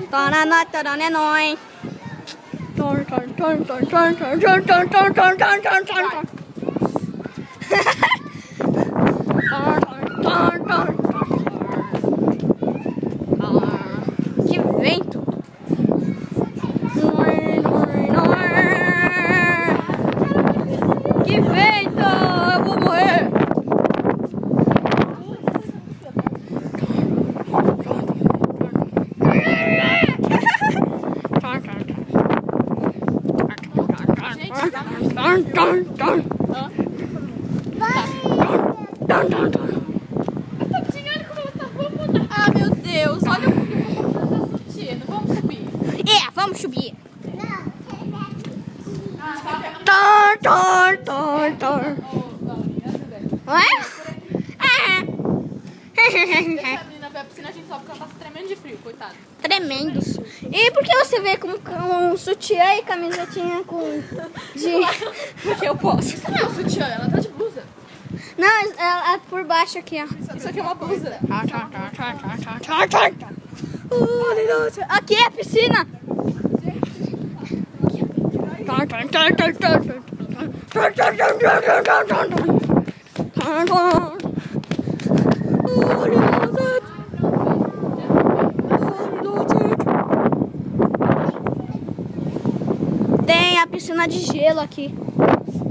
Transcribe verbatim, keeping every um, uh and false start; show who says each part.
Speaker 1: Taraná, taranénói. Que vento! Que vento! Eu vou morrer! Ah, meu Deus, olha o sutiã. Vamos subir. É, vamos subir. Tor, tor, tor, tor. Ué? Ah.
Speaker 2: Deixa a menina ver a piscina, a gente sobe porque ela tá tremendo de frio, coitada.
Speaker 1: Tremendos. E por que você vê com, com um sutiã e camisetinha com... De...
Speaker 2: Porque eu posso. Isso não é um sutiã, ela tá de blusa.
Speaker 1: Não, é, é por baixo aqui, ó.
Speaker 2: Isso aqui é uma blusa.
Speaker 1: Aqui é a piscina. Tem a piscina de gelo aqui.